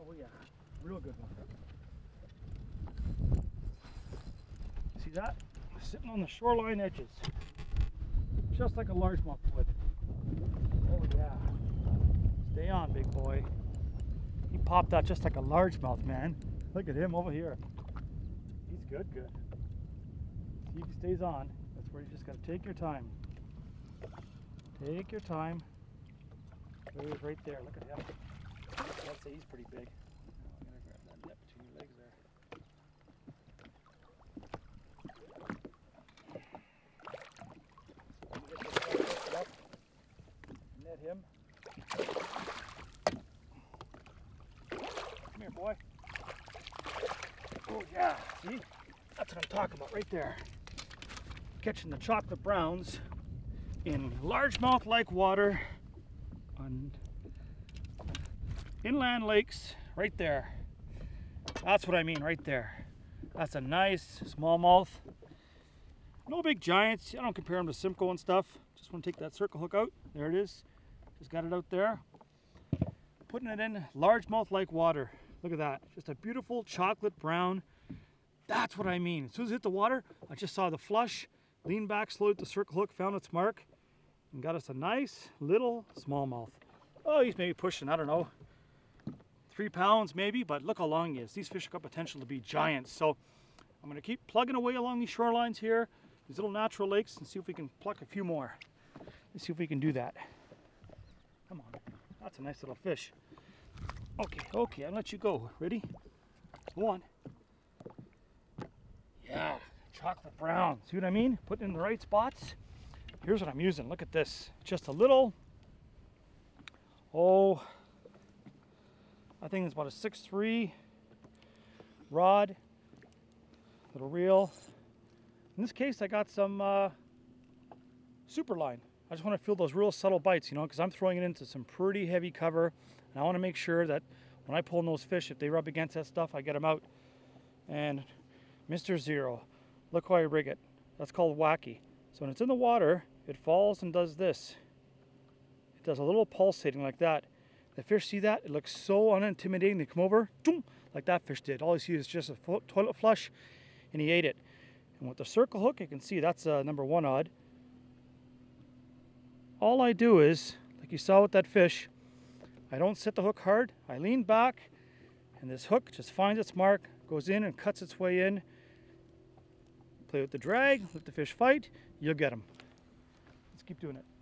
Oh yeah, real good one. See that? Sitting on the shoreline edges. Just like a largemouth would. Oh yeah. Stay on, big boy. He popped out just like a largemouth, man. Look at him over here. He's good. See if he stays on. That's where you just gotta take your time. Take your time. There he is right there. Look at him. I'd say he's pretty big. I'm gonna grab that net between your legs there. Net him. Come here, boy. Oh yeah, see? That's what I'm talking about right there. Catching the chocolate browns in largemouth-like water on inland lakes right there. That's what I mean right there. That's a nice smallmouth. No big giants. I don't compare them to Simcoe and stuff. Just want to take that circle hook out. There it is. Just got it out there. Putting it in largemouth-like water. Look at that. Just a beautiful chocolate brown. That's what I mean. As soon as it hit the water, I just saw the flush, leaned back, slowed the circle hook, found its mark, and got us a nice little smallmouth. Oh, he's maybe pushing, I don't know, 3 pounds maybe, but look how long he is. These fish have got potential to be giants. So I'm going to keep plugging away along these shorelines here, these little natural lakes, and see if we can pluck a few more. Let's see if we can do that. Come on. That's a nice little fish. Okay, I'll let you go. Ready? Go on. Yeah, chocolate brown. See what I mean? Putting it in the right spots. Here's what I'm using. Look at this. Just a little, I think it's about a 6'3" rod. Little reel. In this case, I got some super line. I just want to feel those real subtle bites, you know, because I'm throwing it into some pretty heavy cover. And I want to make sure that when I pull in those fish, if they rub against that stuff, I get them out. And Mr. Zero, look how I rig it. That's called wacky. So when it's in the water, it falls and does this. It does a little pulsating like that. The fish see that, it looks so unintimidating. They come over, boom, like that fish did. All you see is just a toilet flush, and he ate it. And with the circle hook, you can see that's number 1 odd. All I do is, like you saw with that fish, I don't set the hook hard. I lean back, and this hook just finds its mark, goes in and cuts its way in. Play with the drag, let the fish fight, you'll get them. Let's keep doing it.